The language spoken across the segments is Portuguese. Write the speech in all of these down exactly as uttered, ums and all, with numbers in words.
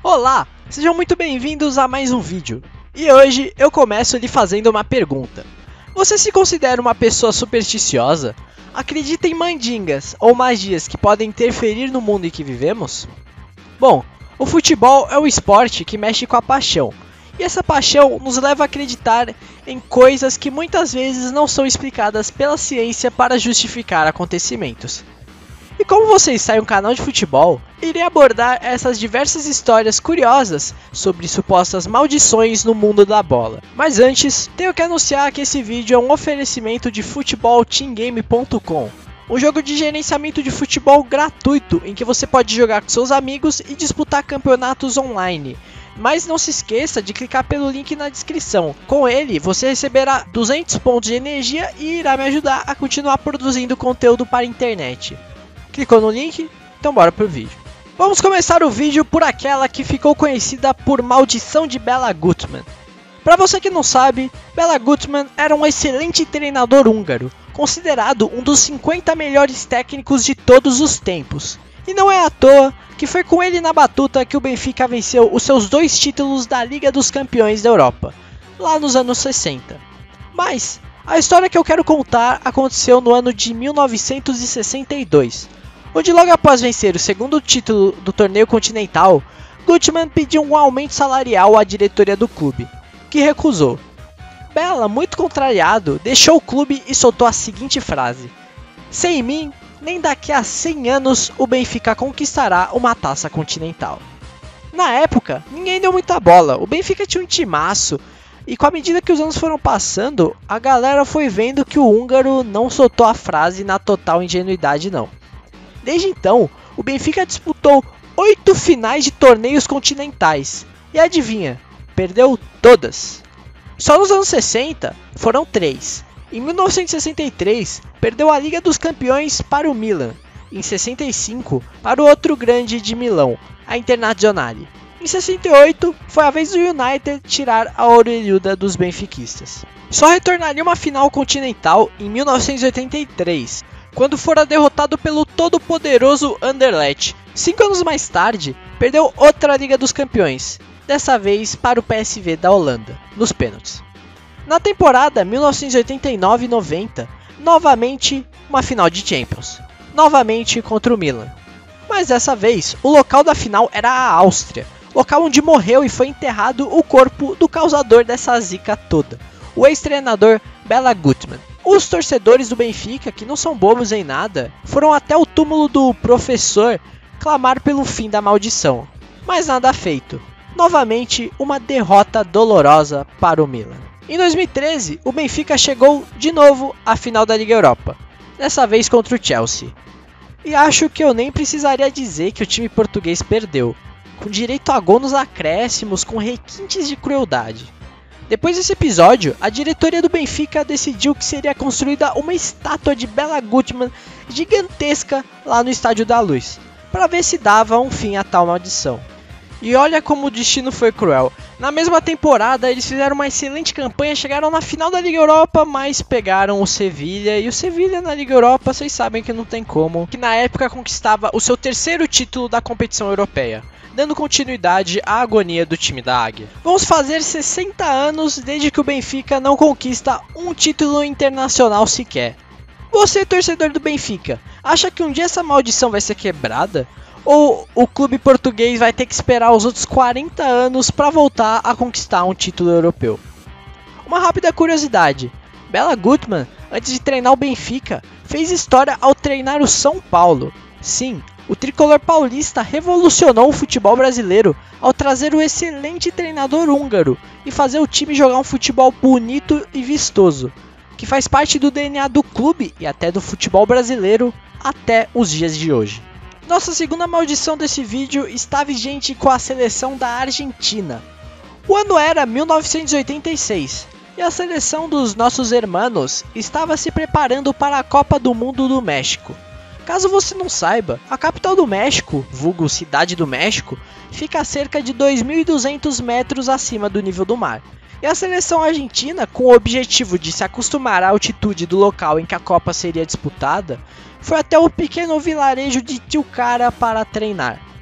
Olá, sejam muito bem-vindos a mais um vídeo. E hoje eu começo lhe fazendo uma pergunta. Você se considera uma pessoa supersticiosa? Acredita em mandingas ou magias que podem interferir no mundo em que vivemos? Bom, o futebol é um esporte que mexe com a paixão. E essa paixão nos leva a acreditar em coisas que muitas vezes não são explicadas pela ciência para justificar acontecimentos. E como você está em um canal de futebol, irei abordar essas diversas histórias curiosas sobre supostas maldições no mundo da bola. Mas antes, tenho que anunciar que esse vídeo é um oferecimento de futebol team game ponto com, um jogo de gerenciamento de futebol gratuito em que você pode jogar com seus amigos e disputar campeonatos online. Mas não se esqueça de clicar pelo link na descrição. Com ele, você receberá duzentos pontos de energia e irá me ajudar a continuar produzindo conteúdo para a internet. Clicou no link? Então bora pro vídeo. Vamos começar o vídeo por aquela que ficou conhecida por Maldição de Bela Gutmann. Para você que não sabe, Bela Gutmann era um excelente treinador húngaro, considerado um dos cinquenta melhores técnicos de todos os tempos. E não é à toa que foi com ele na batuta que o Benfica venceu os seus dois títulos da Liga dos Campeões da Europa, lá nos anos sessenta. Mas a história que eu quero contar aconteceu no ano de mil novecentos e sessenta e dois. Onde logo após vencer o segundo título do torneio continental, Gutmann pediu um aumento salarial à diretoria do clube, que recusou. Bela, muito contrariado, deixou o clube e soltou a seguinte frase: "Sem mim, nem daqui a cem anos o Benfica conquistará uma taça continental." Na época, ninguém deu muita bola, o Benfica tinha um timaço, e com a medida que os anos foram passando, a galera foi vendo que o húngaro não soltou a frase na total ingenuidade não. Desde então, o Benfica disputou oito finais de torneios continentais. E adivinha, perdeu todas. Só nos anos sessenta foram três. Em mil novecentos e sessenta e três, perdeu a Liga dos Campeões para o Milan. Em sessenta e cinco, para o outro grande de Milão, a Internazionale. Em sessenta e oito, foi a vez do United tirar a orelhuda dos benfiquistas. Só retornaria uma final continental em mil novecentos e oitenta e três. Quando fora derrotado pelo todo-poderoso Anderlecht. Cinco anos mais tarde, perdeu outra Liga dos Campeões, dessa vez para o P S V da Holanda, nos pênaltis. Na temporada mil novecentos e oitenta e nove noventa, novamente uma final de Champions, novamente contra o Milan. Mas dessa vez, o local da final era a Áustria, local onde morreu e foi enterrado o corpo do causador dessa zica toda, o ex-treinador Bela Gutmann. Os torcedores do Benfica, que não são bobos em nada, foram até o túmulo do professor clamar pelo fim da maldição. Mas nada feito. Novamente, uma derrota dolorosa para o Milan. Em dois mil e treze, o Benfica chegou de novo à final da Liga Europa, dessa vez contra o Chelsea. E acho que eu nem precisaria dizer que o time português perdeu, com direito a gol nos acréscimos com requintes de crueldade. Depois desse episódio, a diretoria do Benfica decidiu que seria construída uma estátua de Bela Gutmann gigantesca lá no Estádio da Luz, para ver se dava um fim a tal maldição. E olha como o destino foi cruel. Na mesma temporada, eles fizeram uma excelente campanha, chegaram na final da Liga Europa, mas pegaram o Sevilha. E o Sevilha na Liga Europa, vocês sabem que não tem como, que na época conquistava o seu terceiro título da competição europeia, dando continuidade à agonia do time da Águia. Vamos fazer sessenta anos desde que o Benfica não conquista um título internacional sequer. Você, torcedor do Benfica, acha que um dia essa maldição vai ser quebrada? Ou o clube português vai ter que esperar os outros quarenta anos para voltar a conquistar um título europeu? Uma rápida curiosidade: Bela Gutmann, antes de treinar o Benfica, fez história ao treinar o São Paulo. Sim, o tricolor paulista revolucionou o futebol brasileiro ao trazer o excelente treinador húngaro e fazer o time jogar um futebol bonito e vistoso, que faz parte do D N A do clube e até do futebol brasileiro até os dias de hoje. Nossa segunda maldição desse vídeo está vigente com a seleção da Argentina. O ano era mil novecentos e oitenta e seis e a seleção dos nossos hermanos estava se preparando para a Copa do Mundo do México. Caso você não saiba, a capital do México, vulgo Cidade do México, fica a cerca de dois mil e duzentos metros acima do nível do mar. E a seleção argentina, com o objetivo de se acostumar à altitude do local em que a Copa seria disputada, foi até o pequeno vilarejo de Tilcara para treinar.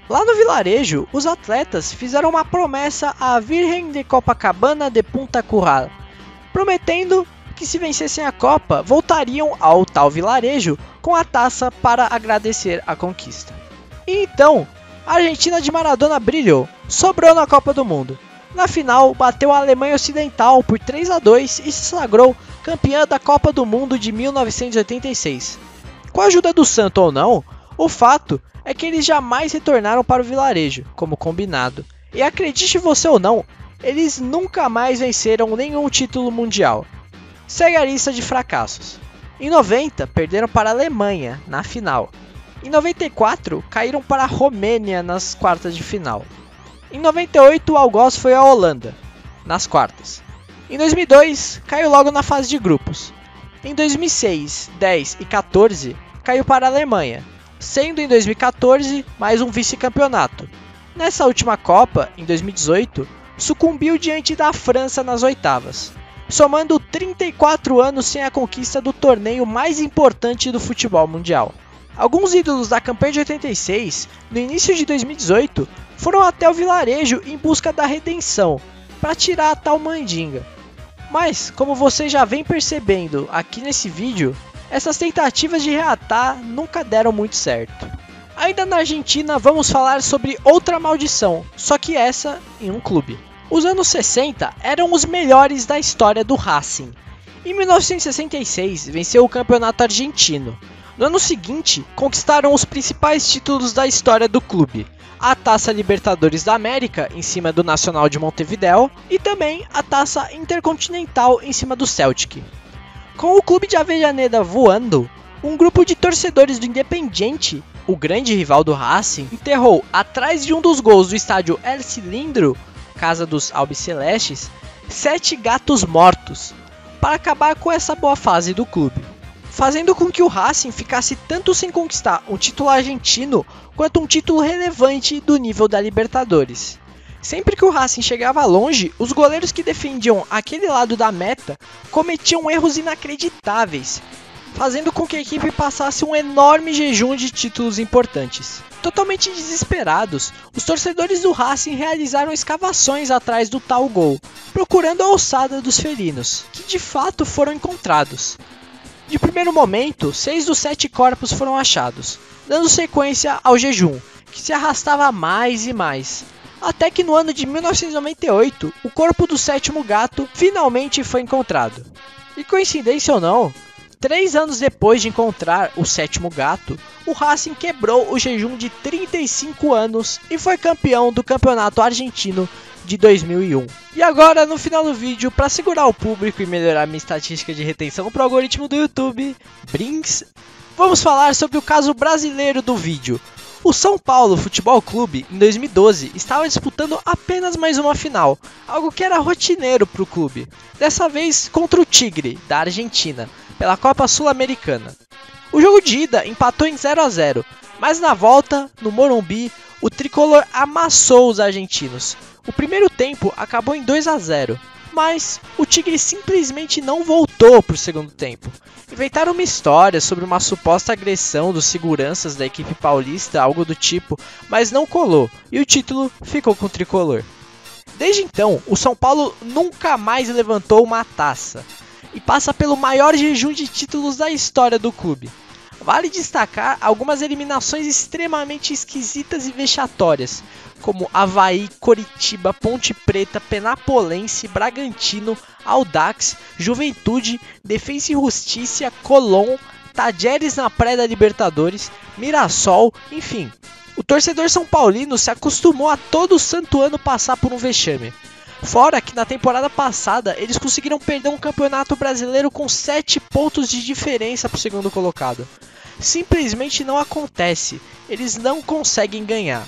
Lá no vilarejo, os atletas fizeram uma promessa à Virgem de Copacabana de Punta Curral, prometendo que se vencessem a Copa, voltariam ao tal vilarejo com a taça para agradecer a conquista. E então, a Argentina de Maradona brilhou, sobrou na Copa do Mundo. Na final, bateu a Alemanha Ocidental por três a dois e se sagrou campeã da Copa do Mundo de mil novecentos e oitenta e seis. Com a ajuda do Santo ou não, o fato é que eles jamais retornaram para o vilarejo, como combinado. E acredite você ou não, eles nunca mais venceram nenhum título mundial. Segue a lista de fracassos. Em noventa, perderam para a Alemanha na final. Em noventa e quatro, caíram para a Romênia nas quartas de final. Em noventa e oito, o algoz foi a Holanda, nas quartas. Em dois mil e dois, caiu logo na fase de grupos. Em dois mil e seis, dez e quatorze, caiu para a Alemanha, sendo em dois mil e quatorze mais um vice-campeonato. Nessa última Copa, em dois mil e dezoito, sucumbiu diante da França nas oitavas, somando trinta e quatro anos sem a conquista do torneio mais importante do futebol mundial. Alguns ídolos da campanha de oitenta e seis, no início de dois mil e dezoito, foram até o vilarejo em busca da redenção, para tirar a tal mandinga. Mas, como você já vem percebendo aqui nesse vídeo, essas tentativas de reatar nunca deram muito certo. Ainda na Argentina, vamos falar sobre outra maldição, só que essa em um clube. Os anos sessenta eram os melhores da história do Racing. Em mil novecentos e sessenta e seis, venceu o campeonato argentino. No ano seguinte, conquistaram os principais títulos da história do clube. A Taça Libertadores da América, em cima do Nacional de Montevideo, e também a Taça Intercontinental, em cima do Celtic. Com o clube de Avellaneda voando, um grupo de torcedores do Independiente, o grande rival do Racing, enterrou atrás de um dos gols do estádio El Cilindro, casa dos albicelestes, sete gatos mortos, para acabar com essa boa fase do clube, fazendo com que o Racing ficasse tanto sem conquistar um título argentino, quanto um título relevante do nível da Libertadores. Sempre que o Racing chegava longe, os goleiros que defendiam aquele lado da meta cometiam erros inacreditáveis, fazendo com que a equipe passasse um enorme jejum de títulos importantes. Totalmente desesperados, os torcedores do Racing realizaram escavações atrás do tal gol, procurando a ossada dos felinos, que de fato foram encontrados. De primeiro momento, seis dos sete corpos foram achados, dando sequência ao jejum, que se arrastava mais e mais. Até que no ano de mil novecentos e noventa e oito, o corpo do sétimo gato finalmente foi encontrado. E coincidência ou não, três anos depois de encontrar o sétimo gato, o Racing quebrou o jejum de trinta e cinco anos e foi campeão do campeonato argentino de dois mil e um. E agora, no final do vídeo, para segurar o público e melhorar minha estatística de retenção para o algoritmo do YouTube, Brinks, vamos falar sobre o caso brasileiro do vídeo. O São Paulo Futebol Clube, em dois mil e doze, estava disputando apenas mais uma final, algo que era rotineiro para o clube, dessa vez contra o Tigre, da Argentina, pela Copa Sul-Americana. O jogo de ida empatou em zero a zero, mas na volta, no Morumbi, o tricolor amassou os argentinos. O primeiro tempo acabou em dois a zero, mas o Tigre simplesmente não voltou para o segundo tempo. Inventaram uma história sobre uma suposta agressão dos seguranças da equipe paulista, algo do tipo, mas não colou, e o título ficou com o tricolor. Desde então, o São Paulo nunca mais levantou uma taça, e passa pelo maior jejum de títulos da história do clube. Vale destacar algumas eliminações extremamente esquisitas e vexatórias, como Avaí, Coritiba, Ponte Preta, Penapolense, Bragantino, Audax, Juventude, Defensa e Justiça, Colón, Tajeres na Praia da Libertadores, Mirassol, enfim. O torcedor são paulino se acostumou a todo santo ano passar por um vexame. Fora que na temporada passada eles conseguiram perder um campeonato brasileiro com sete pontos de diferença para o segundo colocado. Simplesmente não acontece, eles não conseguem ganhar.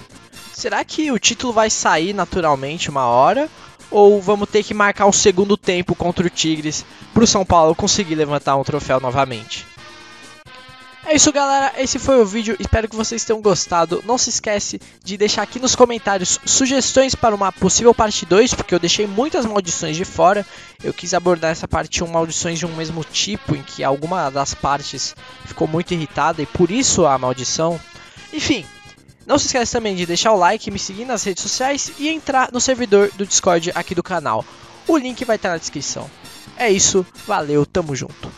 Será que o título vai sair naturalmente uma hora? Ou vamos ter que marcar um segundo tempo contra o Tigres para o São Paulo conseguir levantar um troféu novamente? É isso, galera, esse foi o vídeo, espero que vocês tenham gostado. Não se esquece de deixar aqui nos comentários sugestões para uma possível parte dois, porque eu deixei muitas maldições de fora. Eu quis abordar essa parte um, maldições de um mesmo tipo, em que alguma das partes ficou muito irritada e por isso a maldição. Enfim, Não se esqueça também de deixar o like, me seguir nas redes sociais e entrar no servidor do Discord aqui do canal. O link vai estar na descrição. É isso, valeu, tamo junto.